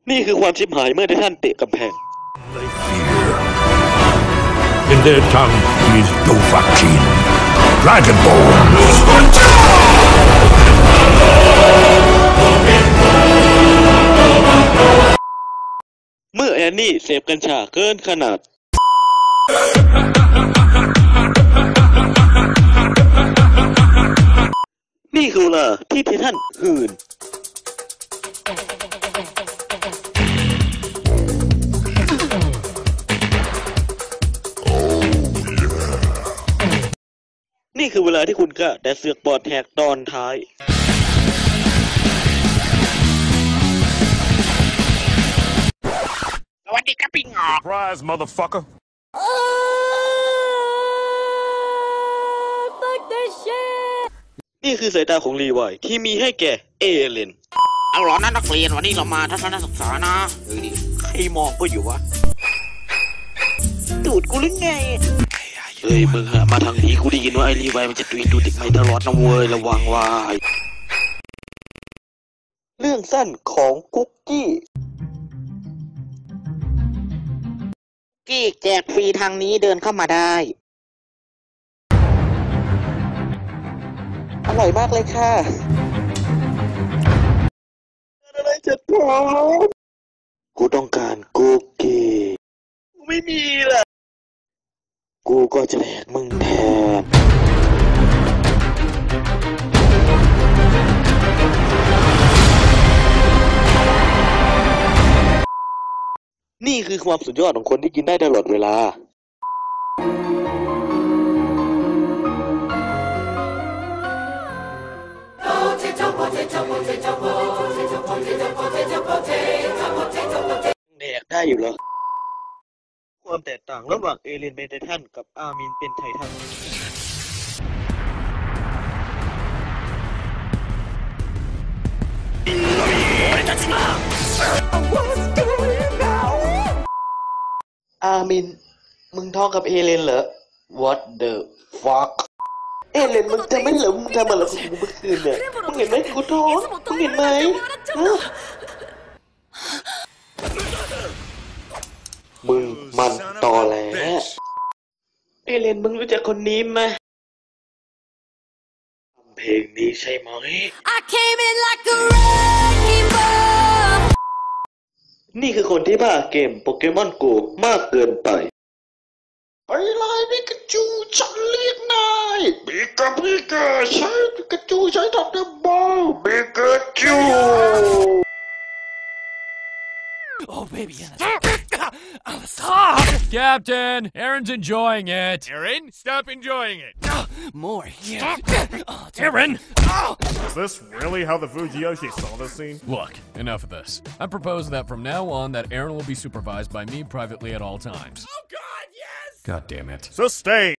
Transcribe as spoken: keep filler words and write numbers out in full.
นี่คือความชิบหายเมื่อไททันเตะกำแพง In their tongue is Dovahkiin, Dragonborn. เมื่อแอนนี่เสพกัญชาเกินขนาดนี่คือเวลาที่ไททันหื่นนี่คือเวลาที่คุณกล้าแต่เสือกปอดแหกตอนท้ายสวัสดีครับพี่งอก Surprise, motherfucker. นี่คือสายตาของรีไวที่มีให้แก่เอเลนเอาหรอนะนักเรียนวันนี้เรามาทัศนศึกษานะเฮ้ยใครมองก็อยู่วะตูดกูหรือไงเฮ้ยมึงอะมาทางนี้กูได้ยินว่าไอรีไวมันจะตุยดูเด็กใหม่ตลอดนะเว้ยระวังไว้เรื่องสั้นของคุกกี้กี้แจกฟรีทางนี้เดินเข้ามาได้อร่อยมากเลยค่ะอะไรจะพอกูต้องการคุกกี้กูไม่มีล่ะกูก็จะแดกมึงแทนนี่คือความสุดยอดของคนที่กินได้ตลอดเวลาแดกได้อยู่เหรอความแตกต่างระหว่างเอเลนเป็นไททันกับอาร์มินเป็นไททันอาร์มินมึงท้องกับเอเลนเหรอ What the fuck เอเลนมึงจะไม่เหรอมึงทำอะไรกับกูเมื่อคืนเนี่ยมึงเห็นไหมกูท้องมึงเห็นไหมมึงมันตอแหลเอเลนมึงรู้จักคนนี้ไหมเพลงนี้ใช่ไหมนี่คือคนที่บ้าเกมโปเกมอนโกมากเกินไปไปเลยปิกาจูฉันเรียกนายปิกาปิกาใช้ปิกาจูใช้ทับเดบอลปิกาจู Oh, baby. Stop! Captain, Aaron's enjoying it. Aaron, stop enjoying it. Uh, more. Yeah. Oh, Aaron! Oh. Is this really how the Fujiyoshi saw this scene? Look, enough of this. I propose that from now on that Aaron will be supervised by me privately at all times. Oh, God, yes! God damn it. So stay.